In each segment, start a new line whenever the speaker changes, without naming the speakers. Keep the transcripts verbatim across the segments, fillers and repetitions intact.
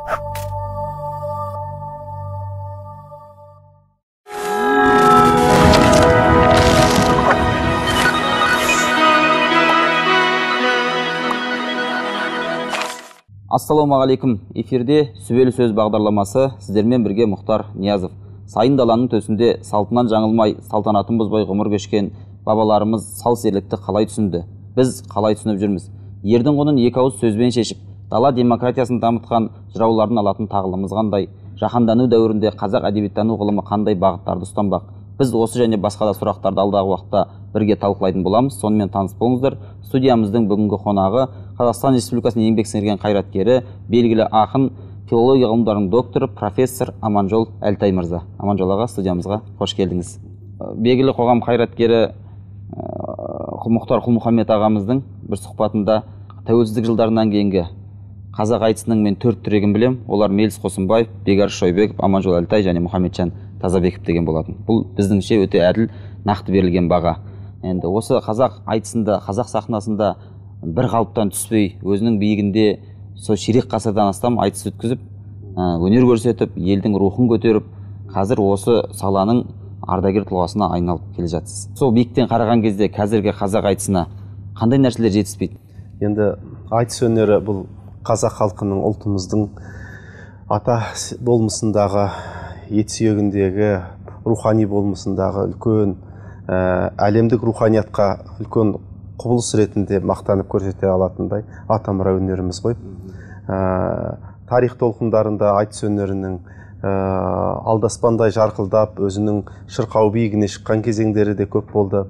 Ассалаумағалейкум. Эфирде Сүбелі сөз бағдарламасы, сіздермен бірге Мұхтар Ниязов. Сайын даланың төсінде салтынан жаңылмай, салтанатын бұзбай ғұмыр кешкен бабаларымыз сал серлікті қалай түсінді? Біз қалай түсініп жүрміз? Ердің құнын екі ауыз сөзбен шешіп, дала демократиясын дамытқан жыраулардың алатын тағылымыз қандай? Жаһандану дәуірінде қазақ әдебиеттану ғылымы қандай бағыттарды ұстанбақ? Біз осы және басқа да сұрақтарды алдағы уақытта бірге талқылайтын боламыз. Сонымен таныс болыңыздар. Студиямыздың бүгінгі қонағы Қазақстан Республикасының еңбек сіңірген қайраткері, белгілі ақын, филология ғылымдарының докторы, профессор Аманжол Әлтай мырза. Аманжол аға, студиямызға қош келдіңіз. Белгілі қоғам қайраткері Мұхтар Құл-Мұхаммед ағамыздың бір сұхбатында тәуелсіздік жылдарынан кейінгі қазақ айтысының мен төрт тірегін білем. Олар Меліс Қосынбаев, Бекарыс Шойбеков, Аманжол Әлтай және Мұхаммеджан Тазабеков деген болатын. Бұл біздіңше өте әділ, нақты берілген баға. Енді осы қазақ айтысында, қазақ сахнасында бір қалыптан түспей, өзінің биігінде сол ширек ғасырдан астам айтыс өткізіп, өнер көрсетіп, елдің рухын көтеріп, қазір осы саланың ардагер тұлғасына айналып келе жатсыз. Сол биіктен қараған кезде қазіргі қазақ айтысына қандай нәрселер жетіспейді?
Енді айтыс өнері бұл қазақ халқының, ұлтымыздың ата болмысындағы, ет сүйегіндегі, рухани болмысындағы үлкен әлемдік руханиятқа үлкен құбылыс ретінде мақтанып көрсете алатындай атамұра өнеріміз ғой. Тарих толқындарында айтыс өнерінің алдаспандай жарқылдап, өзінің шырқау биігіне шыққан кезеңдері де көп болды.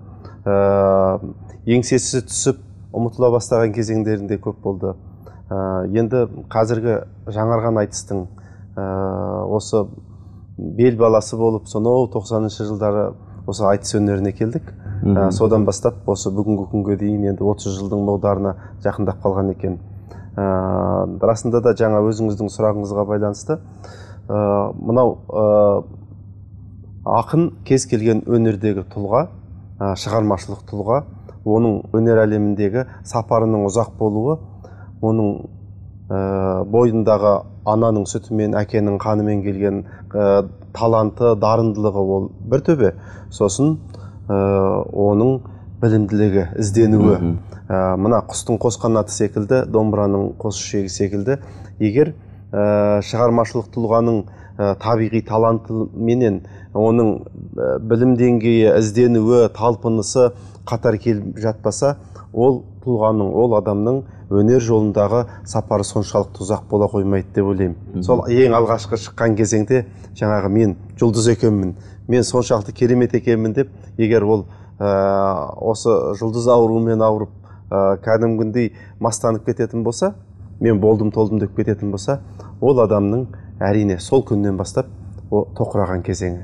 Еңсесі түсіп, ұмытыла бастаған кезеңдерінде көп болды. Енді қазіргі жаңарған айтыстың осы бел баласы болып, сонау тоқсаныншы жылдары осы айтыс өнеріне келдік. Содан бастап осы бүгінгі күнге дейін енді отыз жылдың молдарына жақындап қалған екен. Расында да жаңа өзіңіздің сұрағыңызға байланысты, мынау ақын кез келген өнердегі тұлға, шығармашылық тұлға, оның өнер әлеміндегі сапарының ұзақ болуы, оның бойындағы ананың сүтімен, әкенің қанымен келген таланты, дарындылығы ол бір төбе. Сосын оның білімділігі, ізденуі. Мына құстың қос қанаты секілді, домбыраның қос ішегі секілді, егер шығармашылық тұлғаның табиғи таланты менен оның білім деңгейі, ізденуі, талпынысы қатар келіп жатпаса, ол тұлғаның, ол адамның өнер жолындағы сапары соншалықты ұзақ бола қоймайды деп ойлаймын. Сол ең алғашқы шыққан кезеңде жаңағы мен жұлдыз екенмін, мен соншалықты керемет екенмін деп, егер ол осы жұлдыз ауруымен ауырып, кәдімгідей мастанып кететін болса, мен болдым толдым деп кететін болса, ол адамның әрине сол күннен бастап тоқыраған кезеңі.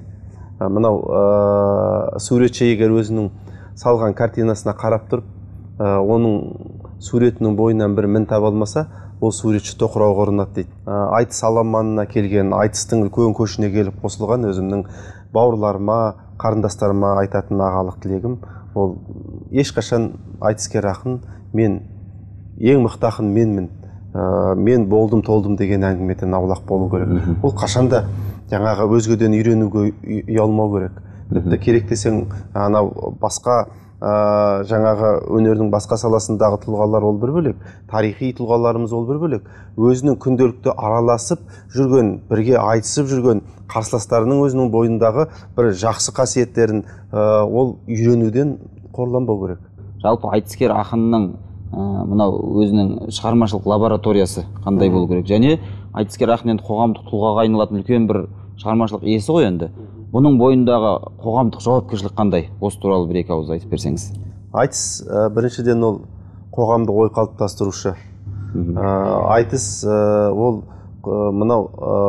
Мынау суретші егер өзінің салған картинасына қарап тұрып, оның суретінің бойынан бір мін таба алмаса, ол суретші тоқырауға ұрынады дейді. Айтыс аламанына келген, айтыстың үлкен көшіне келіп қосылған өзімнің бауырларыма, қарындастарыма айтатын ағалық тілегім, ол ешқашан айтыскер ақын, мен ең мықты ақын менмін, мен болдым толдым деген әңгімеден аулақ болу керек. Ол қашанда жаңағы өзгеден үйренуге ұялмау керек. Тіпті керек десең, анау басқа жаңағы өнердің басқа саласындағы тұлғалар ол бір бөлек, тарихи тұлғаларымыз ол бір бөлек. Өзінің күнделікті араласып жүрген, бірге айтысып жүрген қарсыластарының өзінің бойындағы бір жақсы қасиеттерін ол үйренуден қорланбау керек.
Жалпы айтыскер ақынның мынау өзінің шығармашылық лабораториясы қандай болу керек? Және айтыскер ақын енді қоғамдық тұлғаға айналатын үлкен бір шығармашылық иесі ғой енді. Бұның бойындағы қоғамдық жауапкершілік қандай? Осы туралы бір екі ауыз айтып берсеңіз.
Айтыс біріншіден ол қоғамдық ой қалыптастырушы. Айтыс ол мынау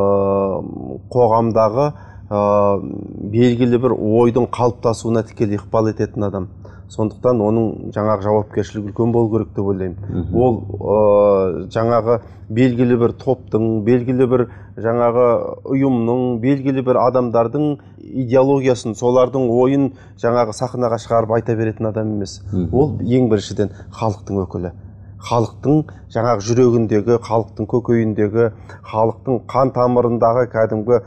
қоғамдағы белгілі бір ойдың қалыптасуына тікелей ықпал ететін адам. Сондықтан оның жаңағы жауапкершілігі үлкен болу керек деп ойлаймын. Ол жаңағы белгілі бір топтың, белгілі бір жаңағы ұйымның, белгілі бір адамдардың идеологиясын, солардың ойын жаңағы сахнаға шығарып айта беретін адам емес. Ол ең біріншіден халықтың өкілі. халықтың жаңағы жүрегіндегі, халықтың көкейіндегі, халықтың қан тамырындағы кәдімгі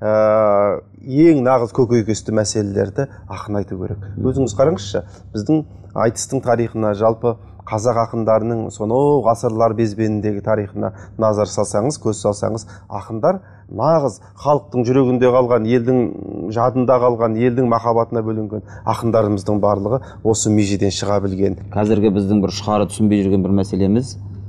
ә, ең нағыз көкейкесті мәселелерді ақын айту керек. Өзіңіз қараңызшы, біздің айтыстың тарихына, жалпы қазақ ақындарының сонау ғасырлар безбеніндегі тарихына назар салсаңыз, көз салсаңыз, ақындар нағыз халықтың жүрегінде қалған, елдің жадында қалған, елдің махаббатына бөленген ақындарымыздың барлығы осы межеден шыға білген.
Қазіргі біздің бір ұшқары түсінбей жүрген бір мәселеміз,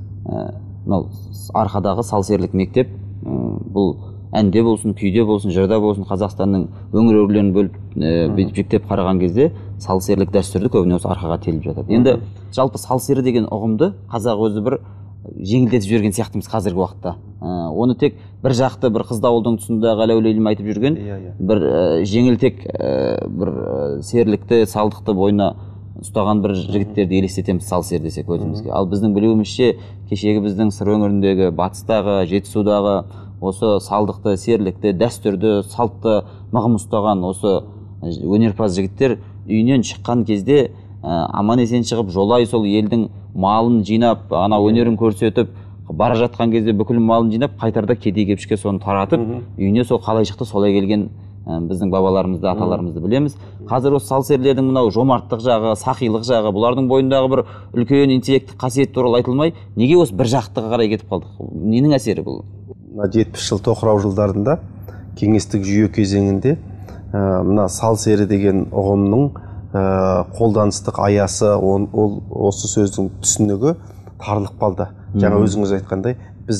мынау арқадағы салсерлік мектеп, бұл әнде болсын, күйде болсын, жырда болсын, Қазақстанның өңір-өңірлерін бөліп жіктеп қараған кезде салсерлік дәстүрді көбіне осы арқаға теліп жатады. Енді жалпы салсері деген ұғымды қазақ өзі бір жеңілдетіп жіберген сияқтымыз қазіргі уақытта. Оны тек бір жақты бір қыздауылдың тұсында ғаләулейлім айтып жүрген бір жеңілтек бір серлікті, салдықты бойына ұстаған бір жігіттерді елестетеміз салсер десек өзімізге. Ал біздің білуімізше кешегі біздің сыр өңіріндегі, батыстағы, жетісудағы осы салдықты, серлікті, дәстүрді, салтты мығым ұстаған осы өнерпаз жігіттер үйінен шыққан кезде аман есен шығып, жолай сол елдің малын жинап, ана өнерін көрсетіп, бара жатқан кезде бүкіл малын жинап, қайтарда кедей-кепшікке соны таратып, үйіне сол қалай шықты, солай келген біздің бабаларымызды, аталарымызды білеміз. Қазір осы салсерлердің мынау жомарттық жағы, сақилық жағы, бұлардың бойындағы бір үлкен интеллекттік қасиет туралы айтылмай, неге осы бір жақтыға қарай кетіп қалдық? Ненің әсері бұл?
жетпіс жыл тоқырау жылдарында кеңестік жүйе кезеңінде мына салсері деген ұғымның қолданыстық аясы, ол осы сөздің түсінігі тарлық қалды. Жаңа өзіңіз айтқандай, біз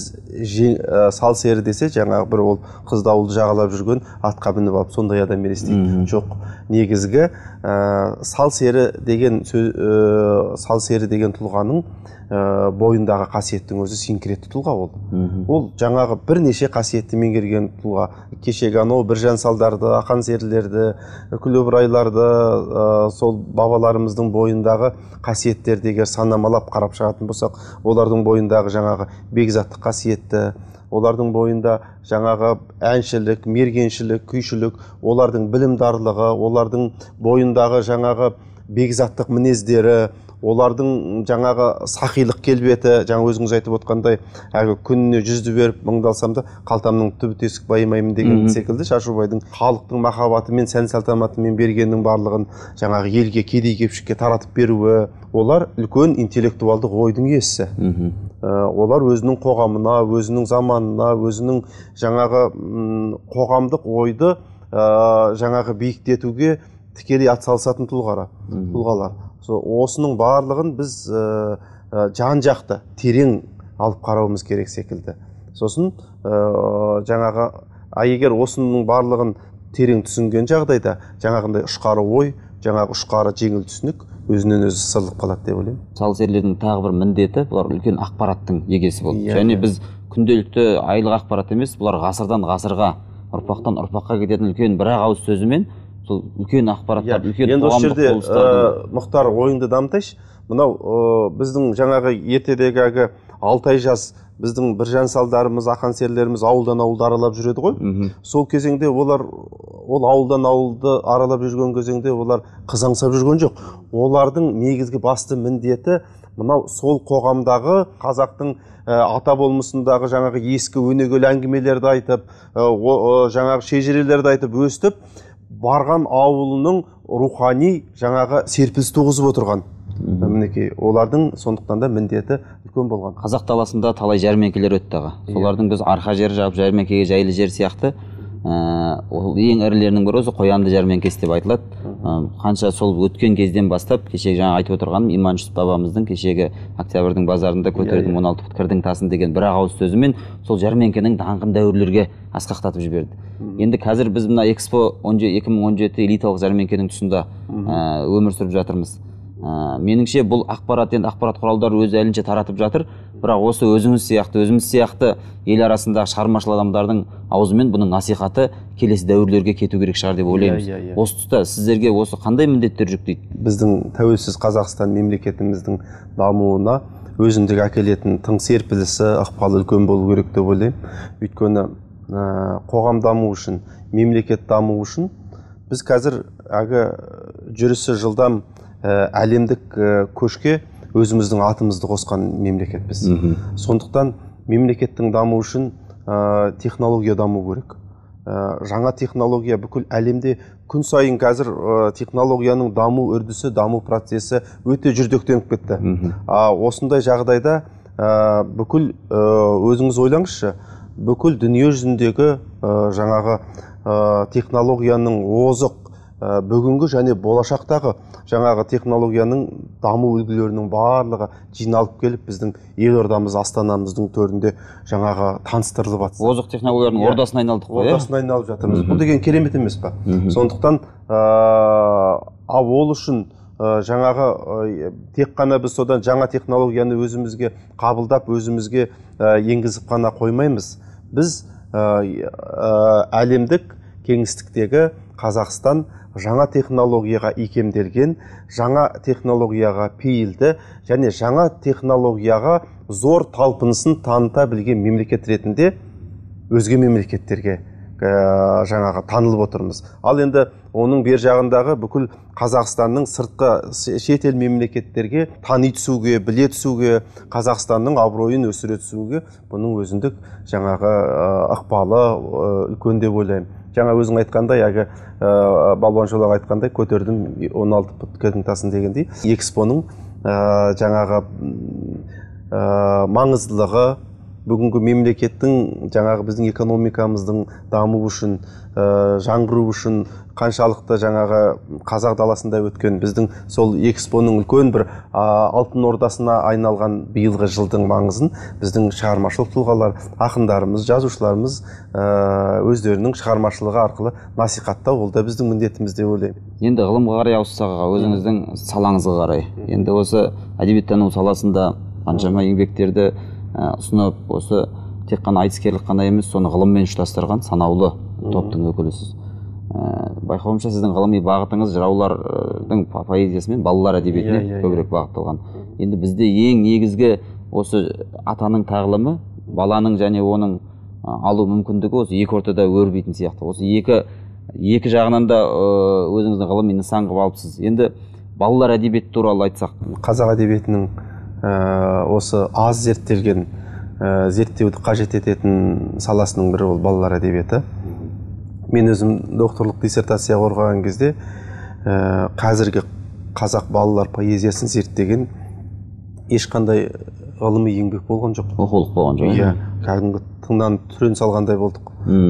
салсері десе жаңағы бір ол қыздауылды жағалап жүрген атқа мініп алып сондай адам елестейді. Жоқ, негізгі салсері деген салсері деген тұлғаның бойындағы қасиеттің өзі синкретті тұлға ол. Ол жаңағы бірнеше қасиетті меңгерген тұлға. Кешегі анау біржан салдарды, ақан серілерді, үкілі ыбырайларды, сол бабаларымыздың бойындағы қасиеттерді егер санамалап қарап шығатын болсақ, олардың бойындағы жаңағы бекзаттық қасиетті, олардың бойында жаңағы әншілік, мергеншілік, күйшілік, олардың білімдарлығы, олардың бойындағы жаңағы бекзаттық мінездері, олардың жаңағы сақилық келбеті, жаңа өзіңіз айтып отқандай, әлгі күніне жүзді беріп мыңдалсам да қалтамның түбі тесік байымаймын деген секілді Шашубайдың халықтың махаббатымен, сән салтанатымен бергеннің барлығын жаңағы елге, кедей-кепшікке таратып беруі, олар үлкен интеллектуалдық ойдың иесі. Олар өзінің қоғамына, өзінің заманына, өзінің жаңағы қоғамдық ойды жаңағы биіктетуге тікелей атсалысатын тұлғалар. Осының барлығын біз жан-жақты терең алып қарауымыз керек секілді. Сосын жаңағы егер осының барлығын терең түсінген жағдайда жаңағындай ұшқары ой, жаңағы ұшқары жеңіл түсінік өзінен өзі сырылып қалады деп ойлаймын.
Салсерлердің тағы бір міндеті, бұлар үлкен ақпараттың егесі болды. Және біз күнделікті айлық ақпарат емес, бұлар ғасырдан ғасырға, ұрпақтан ұрпаққа кететін үлкен бір-ақ ауыз сөзімен сол үлкен ақпараттар, үлкен қоғамдық
құбылыстардың. Мұхтар, ойыңды дамытайшы. Мынау біздің жаңағы ертедегі әлгі алты ай жас біздің біржан салдарымыз, ақан серілеріміз ауылдан ауылды аралап жүреді ғой. Сол кезеңде олар ол ауылдан ауылды аралап жүрген кезеңде олар қызаңсап жүрген жоқ. Олардың негізгі басты міндеті мынау сол қоғамдағы қазақтың ата болмысындағы жаңағы ескі өнегелі әңгімелерді айтып, жаңағы шежірелерді айтып өстіп, барған ауылының рухани жаңағы серпіліс туғызып отырған. Мінекей, олардың сондықтан да міндеті үлкен болған.
Қазақ даласында талай жәрмеңкелер өтті аға. Солардың біз арқа жер жабып жәрмеңкеге жайлы жер сияқты, ол ең ірілерінің бірі осы Қоянды жәрмеңкесі деп айтылады. Қанша сол өткен кезден бастап, кешегі жаңа айтып отырғаным Иман Жүсіп бабамыздың кешегі Октябрьдің базарында көтердім он алты пұт кірдің тасын деген бір ақ ауыз сөзімен сол жәрмеңкенің даңқын дәуірлерге асқақтатып жіберді. Енді қазір біз мына Экспо екі мың он жеті элиталық жәрмеңкенің тұсында өмір сүріп жатырмыз. Меніңше бұл ақпарат, енді ақпарат құралдары өз әлінше таратып жатыр, бірақ осы өзіңіз сияқты, өзіміз сияқты ел арасындағы шығармашыл адамдардың аузымен бұның насихаты келесі дәуірлерге кету керек шығар деп ойлаймыз. Осы тұста сіздерге осы қандай міндеттер жүктейді?
Біздің тәуелсіз Қазақстан мемлекетіміздің дамуына өзіндік әкелетін тың серпілісі, ықпалы үлкен болу керек деп ойлаймын. Өйткені қоғам даму үшін, мемлекет даму үшін біз қазір әгі жүрісі жылдам әлемдік көшке өзіміздің атымызды қосқан мемлекетпіз. Сондықтан мемлекеттің дамуы үшін ә, технология даму керек. Ә, жаңа технология бүкіл әлемде күн сайын қазір ә, технологияның даму үрдісі, даму процесі өте жүрдектеніп кетті. А, осындай жағдайда ә, бүкіл ә, өзіңіз ойлаңызшы, бүкіл дүние жүзіндегі ә, жаңағы ә, технологияның озық ә, бүгінгі және болашақтағы жаңағы технологияның даму үлгілерінің барлығы жиналып келіп біздің елордамыз Астанамыздың төрінде жаңағы таныстырылып жатыр.
Озық технологияның yeah. ордасына айналдық қой.
Ордасына айналып жатырмыз. Бұл деген керемет емес па? Сондықтан ә, ол үшін ә, жаңағы ә, тек қана біз содан жаңа технологияны өзімізге қабылдап, өзімізге ә, енгізіп қана қоймаймыз. Біз ә, ә, әлемдік кеңістіктегі Қазақстан жаңа технологияға икемделген, жаңа технологияға пейілді және жаңа технологияға зор талпынысын таныта білген мемлекет ретінде өзге мемлекеттерге ә, жаңағы танылып отырмыз. Ал енді оның бер жағындағы бүкіл Қазақстанның сыртқы шетел мемлекеттерге тани түсуге, біле түсуге, Қазақстанның абыройын өсіре түсуге бұның өзіндік жаңағы ә, ықпалы ә, үлкен деп ойлаймын. Жаңа өзің айтқандай, әгі ә, Балуан Шолақ айтқандай, көтердім он алты пұт көктің тасын дегендей, экспоның ә, жаңағы ә, маңыздылығы, бүгінгі мемлекеттің жаңағы біздің экономикамыздың даму үшін, ә, жаңғыру үшін қаншалықты жаңағы қазақ даласында өткен біздің сол экспоның үлкен бір ә, алтын ордасына айналған биылғы жылдың маңызын біздің шығармашылық тұлғалар, ақындарымыз, жазушыларымыз ә, өздерінің шығармашылығы арқылы насихаттау, ол да біздің міндетіміз деп ойлаймын.
Енді ғылымға қарай ауыссақ, өзіңіздің салаңызға қарай, енді осы әдебиеттану саласында қаншама еңбектерді ұсынып, осы тек қана айтыскерлік қана емес, соны ғылыммен ұштастырған санаулы топтың өкілісіз. Байқауымша сіздің ғылыми бағытыңыз жыраулардың поэзиясы мен балалар әдебиетіне көбірек бағытталған. Енді бізде ең негізгі осы атаның тағылымы, баланың және оның алу мүмкіндігі осы екі ортада өрбитін сияқты. Осы екі екі жағынан да өзіңіздің ғылыми нысан қылып алыпсыз. Енді балалар әдебиеті туралы айтсақ,
қазақ әдебиетінің осы аз зерттелген, зерттеуді қажет ететін саласының бірі ол балалар әдебиеті. Мен өзім докторлық диссертация қорғаған кезде ә, қазіргі қазақ балалар поэзиясын зерттеген ешқандай ғылыми еңбек болған жоқ.
Оқулық болған жоқ.
Иә, кәдімгі тыңнан түрен салғандай болдық.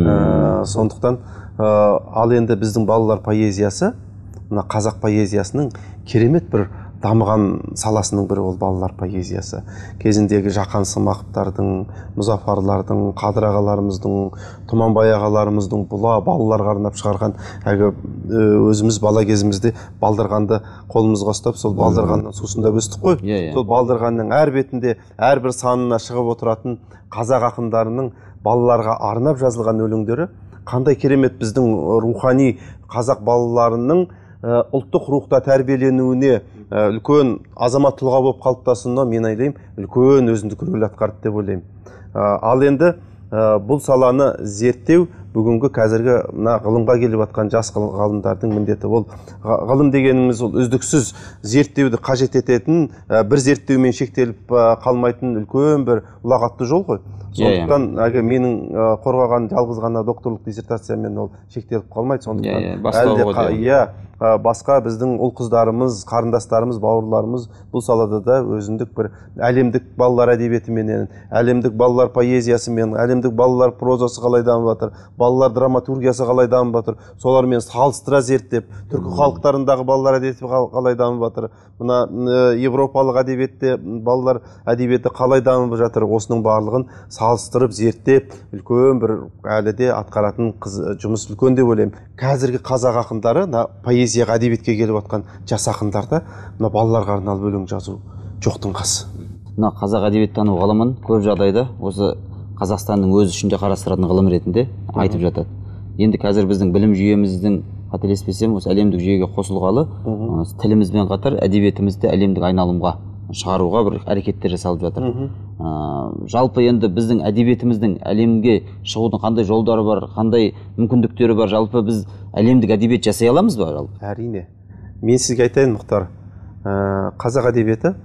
ә, сондықтан ә, ал енді біздің балалар поэзиясы, мына қазақ поэзиясының керемет бір дамыған саласының бірі ол балалар поэзиясы. Кезіндегі Жақан Сымақовтардың, Мұзафарлардың, Қадыр ағаларымыздың, Тұманбай ағаларымыздың бұла балаларға арнап шығарған, әгі өзіміз бала кезімізде балдырғанды қолымызға ұстап, сол балдырғаннан сусындап өстік қой.
Yeah, yeah.
Сол балдырғанның әр бетінде, әрбір санына шығып отыратын қазақ ақындарының балаларға арнап жазылған өлеңдері қандай керемет біздің рухани қазақ балаларының ұлттық рухта тәрбиеленуіне үлкен азамат тұлға болып қалыптасуына мен ойлаймын үлкен өзіндік рөл атқарды деп ойлаймын. Ал енді бұл саланы зерттеу бүгінгі қазіргі мына ғылымға келіп жатқан жас ғалымдардың міндеті. Ол ғылым дегеніміз ол үздіксіз зерттеуді қажет ететін, бір зерттеумен шектеліп қалмайтын үлкен бір ұлағатты жол ғой. Сондықтан әгі менің қорғаған жалғыз ғана докторлық диссертациямен ол шектеліп қалмайды. Сондықтан иә, басқа біздің ұл қыздарымыз, қарындастарымыз, бауырларымыз бұл салада да өзіндік бір әлемдік балалар әдебиетіменен, әлемдік балалар поэзиясымен, әлемдік балалар прозасы қалай дамып жатыр, балалар драматургиясы қалай дамып жатыр, солармен салыстыра зерттеп, түркі халықтарындағы балалар әдебиеті қалай дамып жатыр, мына европалық әдебиетте балалар әдебиеті қалай дамып жатыр, осының барлығын салыстырып зерттеп, үлкен бір әлі де атқаратын жұмыс үлкен деп ойлаймын. Қазіргі қазақ ақындары поэзияға, әдебиетке келіп жатқан жас ақындарда мына балаларға арналып өлең жазу жоқтың қасы.
Мына қазақ әдебиеттану ғылымын көп жағдайда осы Қазақстанның өз ішінде қарастыратын ғылым ретінде айтып жатады. Енді қазір біздің білім жүйеміздің, қателеспесем, осы әлемдік жүйеге қосылғалы, тілімізбен қатар әдебиетімізді әлемдік айналымға шығаруға бір әрекеттер жасалып жатыр. Жалпы енді біздің әдебиетіміздің әлемге шығудың қандай жолдары бар, қандай мүмкіндіктері бар? Жалпы біз әлемдік әдебиет жасай аламыз ба?
Әрине. Мен сізге айтайын, Мұхтар, қазақ әдебиеті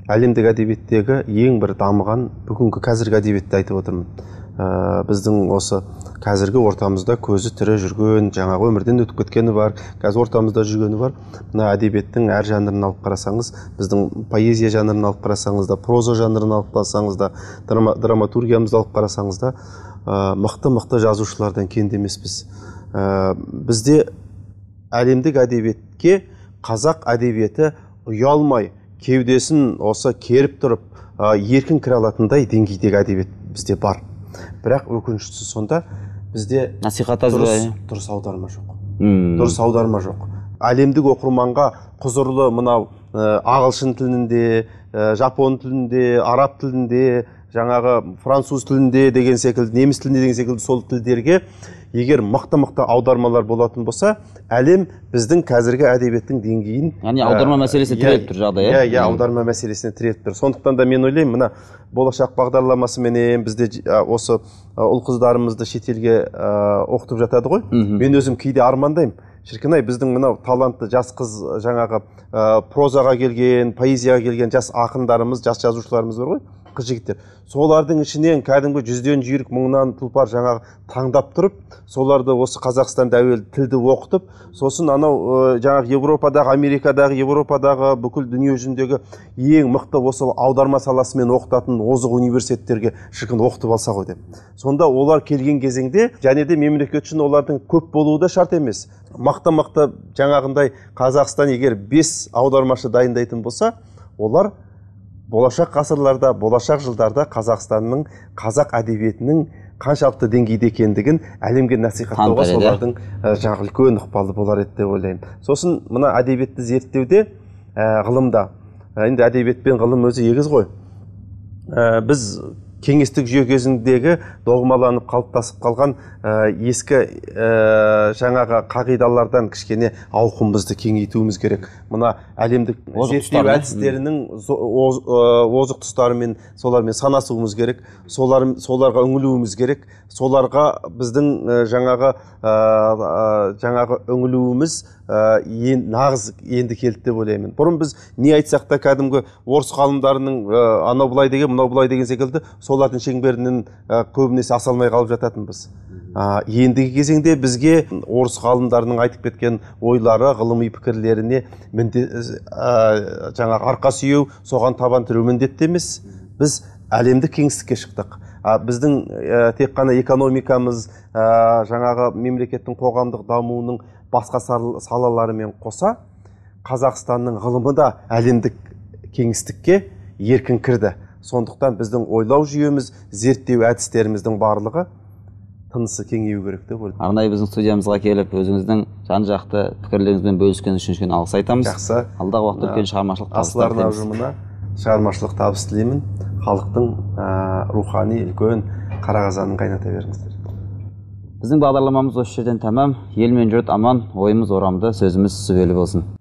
әлемдік әдебиеттегі ең бір дамыған бүгінгі қазіргі әдебиетті айтып отырмын. Ә, біздің осы қазіргі ортамызда көзі тірі жүрген, жаңағы өмірден өтіп кеткені бар, қазір ортамызда жүргені бар. Мына әдебиеттің әр жанрын алып қарасаңыз, біздің поэзия жанрын алып қарасаңыз да, проза жанрын алып қарасаңыз да, драма, драматургиямызды алып қарасаңыз да, мықты-мықты жазушылардан кем емеспіз. Ә, бізде әлемдік әдебиетке қазақ әдебиеті ұялмай, кеудесін осы керіп тұрып, еркін кіре алатындай деңгейдегі әдебиет бізде бар. Бірақ өкініштісі сонда бізде
насихат
дұрыс, дұрыс аударма жоқ. Дұрыс аударма жоқ. Әлемдік оқырманға құзырлы мынау ағылшын тілінде, жапон тілінде, араб тілінде, жаңағы француз тілінде деген секілді, неміс тілінде деген секілді сол тілдерге егер мықты-мықты аудармалар болатын болса, әлем біздің қазіргі әдебиеттің деңгейін,
яғни аударма мәселесі тіреліп тұр жағдай.
Иә, иә, аударма мәселесіне тіреліп тұр. Сондықтан да мен ойлаймын, мына болашақ бағдарламасыменен бізде осы ұл-қыздарымызды шетелге оқытып жатады ғой. Мен өзім кейде армандаймын. Шіркін-ай, біздің мынау талантты жас қыз, жаңағы прозаға келген, поэзияға келген жас ақындарымыз, жас жазушыларымыз бар ғой, қыз жігіттер. Солардың ішінен кәдімгі жүзден жүйрік мыңнан тұлпар жаңағы таңдап тұрып, соларды осы Қазақстанда әуелі тілді оқытып, сосын анау жаңағы Европадағы, Америкадағы, Европадағы, бүкіл дүние жүзіндегі ең мықты осы аударма саласымен оқытатын озық университеттерге шіркін оқытып алса ғой деп. Сонда олар келген кезеңде, және де мемлекет үшін олардың көп болуы да шарт емес. Мақта-мақта жаңағындай Қазақстан егер бес аудармашы дайындайтын болса, олар болашақ ғасырларда, болашақ жылдарда Қазақстанның, қазақ әдебиетінің қаншалықты деңгейде екендігін әлемге насихаттауға солардың жаңағы үлкен ықпалы болар еді деп ойлаймын. Сосын мына әдебиетті зерттеуде, ғылымда, енді әдебиет пен ғылым өзі егіз ғой. Біз кеңестік жүйе кезіндегі догмаланып қалыптасып қалған ескі жаңағы қағидалардан кішкене ауқымымызды кеңейтуіміз керек. Мына әлемдік зерттеу әдістерінің озық тұстарымен солармен санасуымыз керек, соларға үңілуіміз керек. Соларға біздің жаңағы жаңағы үңілуіміз нағыз енді келді деп ойлаймын. Бұрын біз не айтсақ та кәдімгі орыс ғалымдарының анау былай деген, мынау былай деген секілді солардың шеңберінен көбінесе аса алмай қалып жататынбыз. Ендігі кезеңде бізге орыс ғалымдарының айтып кеткен ойлары, ғылыми пікірлеріне жаңағы арқа сүйеу, соған табан тіреу міндетті емес. Біз әлемдік кеңістікке шықтық. Біздің тек қана экономикамыз, жаңағы мемлекеттің қоғамдық дамуының басқа салаларымен қоса, Қазақстанның ғылымы да әлемдік кеңістікке еркін кірді. Сондықтан біздің ойлау жүйеміз, зерттеу әдістеріміздің барлығы тынысы кеңею керек деп ойлаймын.
Арнайы біздің студиямызға келіп, өзіңіздің жан-жақты пікірлеріңізбен бөліскен үшін алғыс айтамыз.
Жақсы.
Алдағы уақытта үлкен шығармашылық табыстар
тілейміз. Асылардың ұжымына шығармашылық табыс тілеймін. Халықтың рухани үлкен қара қазанын қайната беріңіздер.
Біздің бағдарламамыз осы жерден тәмам. Ел мен жұрт аман, ойымыз орамды, сөзіміз сүбелі болсын.